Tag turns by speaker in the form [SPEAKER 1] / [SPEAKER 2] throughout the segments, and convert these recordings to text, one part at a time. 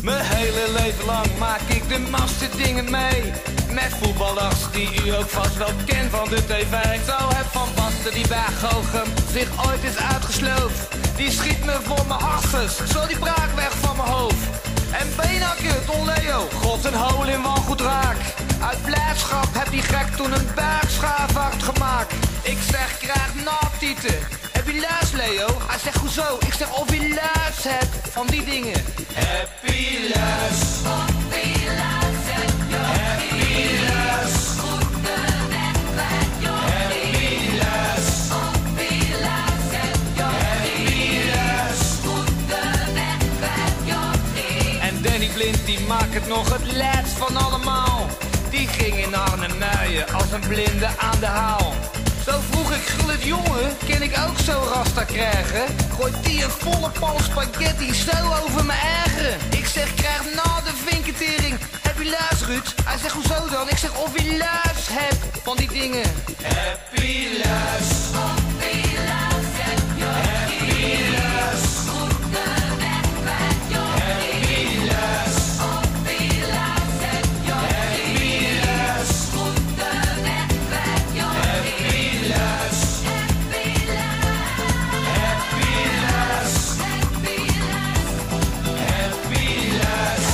[SPEAKER 1] Mijn hele leven lang maak ik de maste dingen mee. Met voetballers die u ook vast wel kent van de tv. Zo heb Van Basten die bij Goochem zich ooit is uitgesloofd. Die schiet me voor mijn hartjes, zo die braak weg van mijn hoofd. En Benakker, Don Leo, god een hol in wel goed raak. Uit blijdschap heb die gek toen een bergschaafwacht gemaakt. Ik zeg, krijg natieten. Heb je luis, Leo? Hij zegt, hoezo? Ik zeg, of je luis hebt van die dingen. Heb je luis? Of je luis hebt, joh. Heb je luis? Goede weg kwijt, joh. Heb je luis? Of je luis hebt, joh. Heb je luis? Goede weg kwijt, joh. En Danny Blind, die maakt het nog het laatst van allemaal. Die ging in Arnhem-Muiden als een blinde aan de haal. Zo vroeg ik, Gullit jongen, kan ik ook zo rasta krijgen? Gooit die een volle pan spaghetti zo over me ergeren. Ik zeg, krijg na de vinketering. Heb je luis, Ruud? Hij zegt, hoezo dan? Ik zeg, of je luis hebt van die dingen. Heb je luis? Of je luis hebt, joh. Heb je luis? Goede weg kwijt, joh. Heb je luis? Of je luis hebt, joh. Heb je luis? Goede weg kwijt, joh. Heb je luis? Heb je luis? Heb je luis? Heb je luis?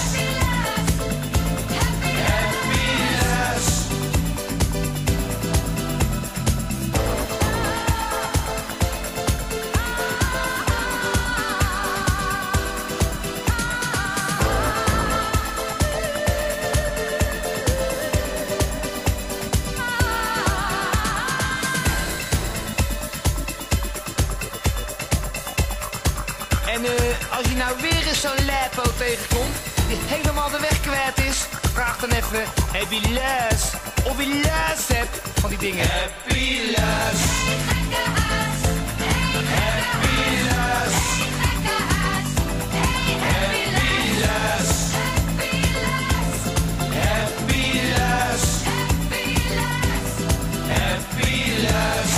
[SPEAKER 1] En als je nou weer eens zo'n lapo tegenkomt, die helemaal de weg kwijt is, vraag dan even, heb je luis? Of je luis hebt van die dingen. Heb je luis? Heb je luis? Heb je luis? Heb je luis? Heb je luis?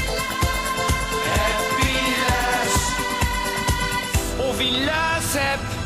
[SPEAKER 1] Of je luis hebt.